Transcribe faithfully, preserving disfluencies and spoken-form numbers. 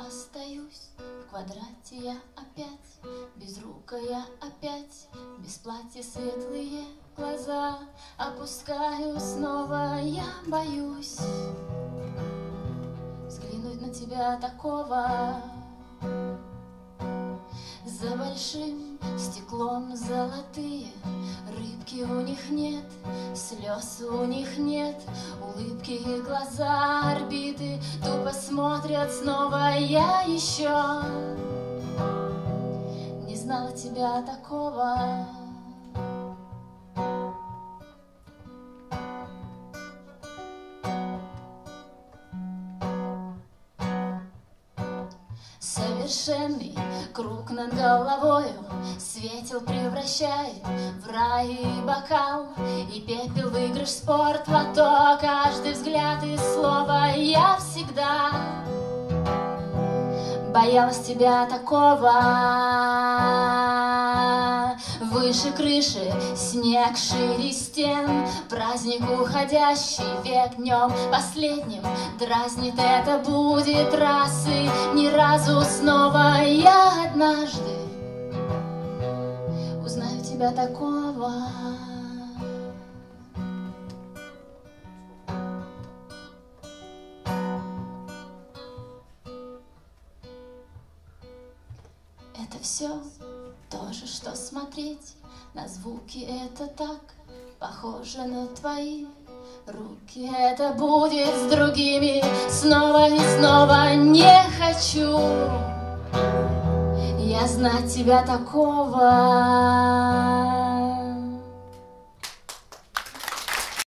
остаюсь в квадрате я опять, безрукая опять, без платья светлые глаза опускаю снова, я боюсь взглянуть на тебя такого. За большим стеклом золотые рыбки у них нет, слез у них нет, улыбки и глаза орбиты тупо смотрят снова. Я еще не знала тебя такого. Совершенный круг над головою светил превращает в рай и бокал, и пепел выигрыш спорт лото, каждый взгляд и слово. Я всегда боялась тебя такого. Выше крыши снег, шире стен, праздник уходящий век днем последним дразнит. Это будет раз и ни разу снова. Я однажды узнаю тебя такого. Это все то же, что смотреть на звуки. Это так похоже на твои руки. Это будет с другими снова и снова. Не хочу я знать тебя такого.